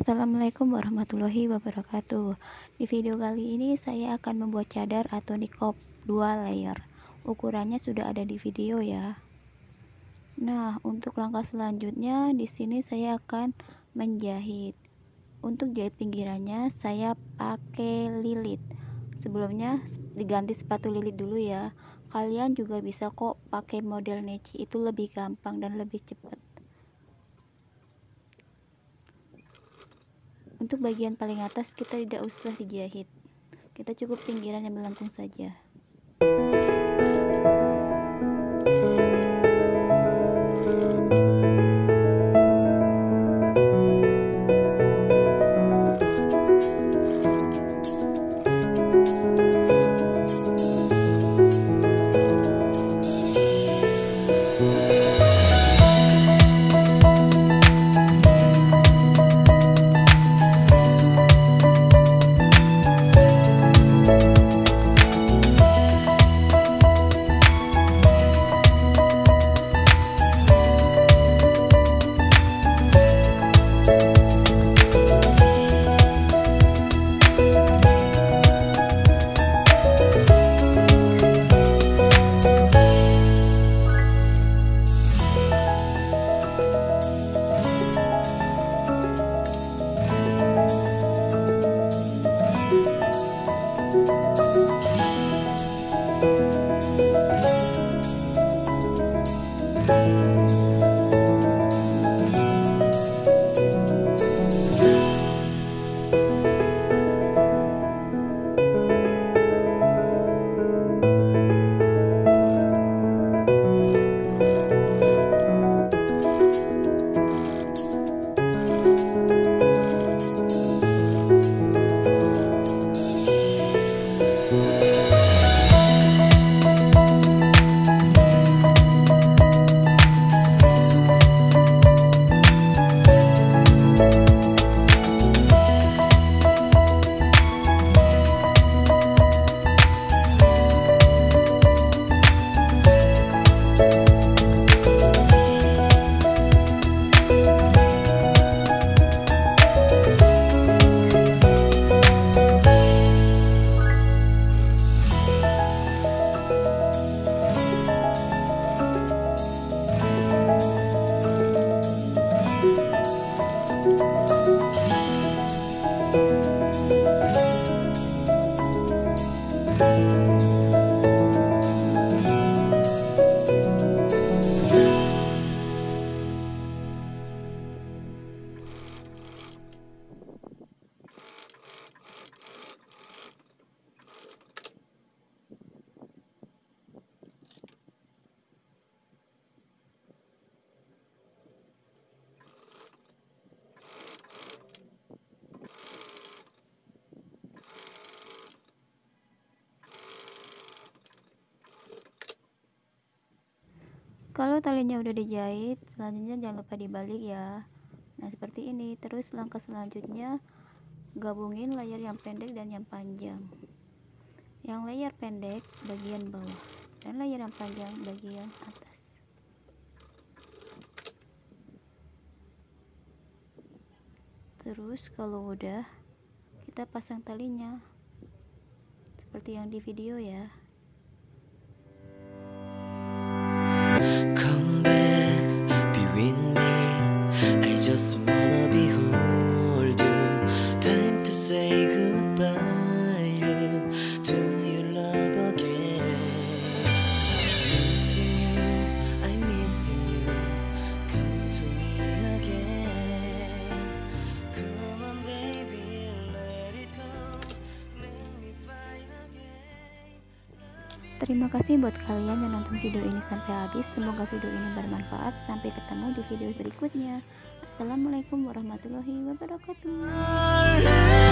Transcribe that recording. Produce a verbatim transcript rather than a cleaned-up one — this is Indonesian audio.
Assalamualaikum warahmatullahi wabarakatuh. Di video kali ini saya akan membuat cadar atau niqab dua layer. Ukurannya sudah ada di video ya. Nah, untuk langkah selanjutnya di sini saya akan menjahit. Untuk jahit pinggirannya saya pakai lilit. Sebelumnya diganti sepatu lilit dulu ya. Kalian juga bisa kok pakai model neci, itu lebih gampang dan lebih cepat. Untuk bagian paling atas kita tidak usah dijahit, kita cukup pinggiran yang melengkung saja. Kalau talinya udah dijahit, selanjutnya jangan lupa dibalik ya. Nah, seperti ini. Terus langkah selanjutnya gabungin layar yang pendek dan yang panjang. Yang layar pendek bagian bawah dan layar yang panjang bagian atas. Terus kalau udah, kita pasang talinya seperti yang di video ya. Come back, be with me. I just wanna behold you. Time to say goodbye to your love again. Missing you, I'm missing you. Come to me again. Come on baby, let it go. Make me fine again. Terima kasih buat kalian yang nonton video ini sampai habis. Semoga video ini bermanfaat. Sampai ketemu di video berikutnya. Assalamualaikum warahmatullahi wabarakatuh.